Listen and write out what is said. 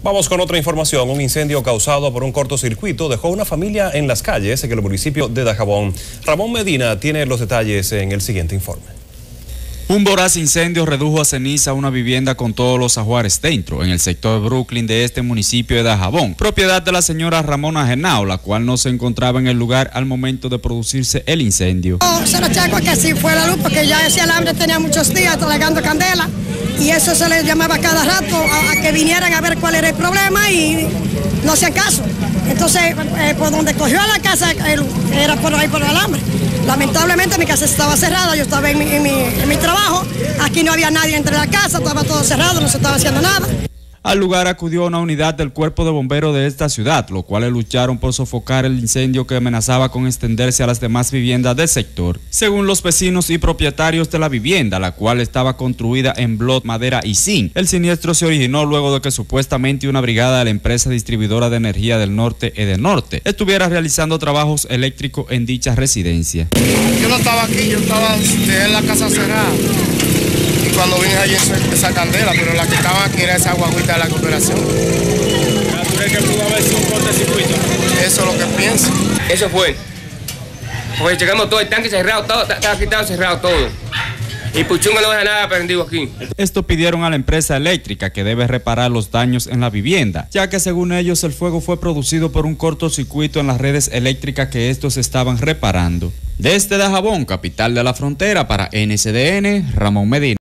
Vamos con otra información. Un incendio causado por un cortocircuito dejó una familia en las calles en el municipio de Dajabón. Ramón Medina tiene los detalles en el siguiente informe. Un voraz incendio redujo a ceniza una vivienda con todos los ajuares dentro, en el sector de Brooklyn de este municipio de Dajabón, propiedad de la señora Ramona Genao, la cual no se encontraba en el lugar al momento de producirse el incendio. Se lo checo que si fue la luz, porque ya ese alambre tenía muchos días tragando candela, y eso se les llamaba cada rato a que vinieran a ver cuál era el problema y no hacían caso. Entonces, por donde cogió a la casa, era por ahí por el alambre. Lamentablemente mi casa estaba cerrada, yo estaba en mi trabajo, aquí no había nadie entre la casa, estaba todo cerrado, no se estaba haciendo nada. Al lugar acudió una unidad del cuerpo de bomberos de esta ciudad, los cuales lucharon por sofocar el incendio que amenazaba con extenderse a las demás viviendas del sector. Según los vecinos y propietarios de la vivienda, la cual estaba construida en bloc, madera y zinc, el siniestro se originó luego de que supuestamente una brigada de la empresa distribuidora de energía del norte, Edenorte, estuviera realizando trabajos eléctricos en dicha residencia. Yo no estaba aquí, yo estaba en la casa cerrada. Cuando vine allí esa candela, pero la que estaba aquí era esa guaguita de la cooperación. ¿Tú crees que pudo haber sido un cortocircuito? Eso es lo que pienso. Eso fue. Porque llegamos todo, el tanque cerrado, todo, estaba quitado cerrado todo. Y Puchunga no deja nada prendido aquí. Esto pidieron a la empresa eléctrica que debe reparar los daños en la vivienda, ya que según ellos el fuego fue producido por un cortocircuito en las redes eléctricas que estos estaban reparando. Desde Dajabón, capital de la frontera, para NCDN, Ramón Medina.